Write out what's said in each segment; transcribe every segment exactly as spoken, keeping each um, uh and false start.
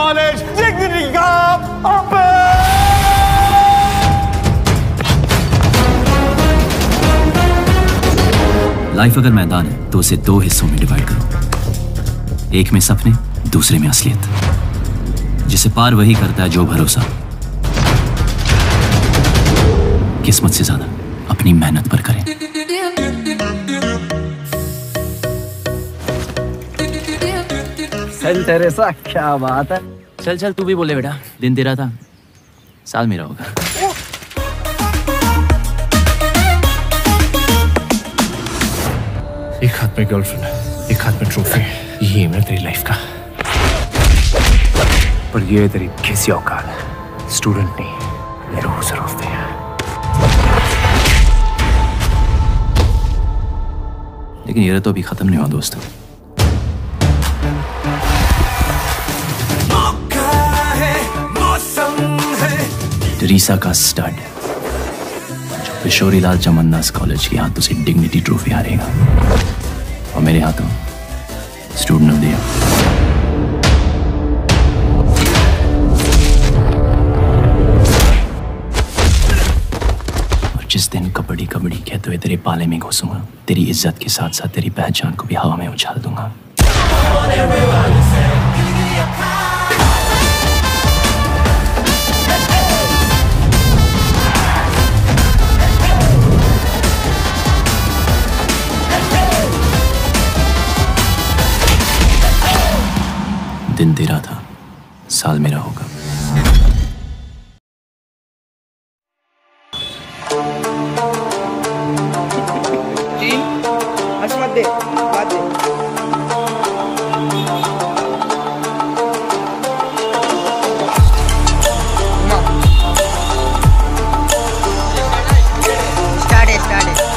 knowledge, dignity का open! Life अगर मैदान है तो उसे दो हिस्सों में डिवाइड करो। एक में सपने, दूसरे में असलियत। जिसे पार वही करता है जो भरोसा किस्मत से ज्यादा अपनी मेहनत पर करें। चल तेरे साथ क्या बात है। चल चल तू भी बोले बेटा, दिन तेरा था साल मेरा होगा। एक हाथ में गर्लफ्रेंड है, एक हाथ में ट्रॉफी है। ये है तेरी लाइफ का, पर ये तेरी किसी औकात है। स्टूडेंट नहीं, ये रूह से रोकते हैं। लेकिन ये तो अभी खत्म नहीं हुआ दोस्तों। टेरेसा का स्टड जो किशोरी लाल चमन्नास कॉलेज के हाथों से डिग्निटी ट्रॉफी हारेगा, और मेरे हाथों स्टूडेंट ऑफ द ईयर। और जिस दिन कबड्डी कबड्डी कहते हुए तेरे पाले में घुसूंगा, तेरी इज्जत के साथ साथ तेरी पहचान को भी हवा में उछाल दूंगा। दिन तेरा था, साल मेरा होगा। चीन, हंस मत दे, बात दे। स्टार्ट है, स्टार्ट है।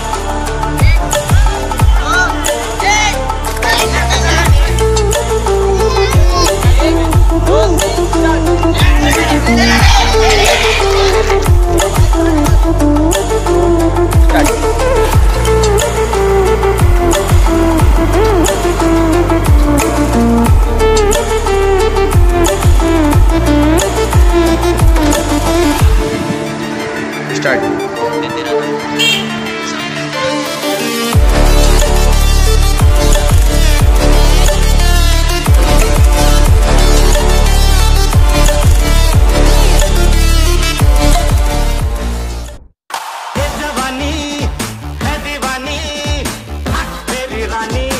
है दीवानी, है दीवानी, तेरी रानी।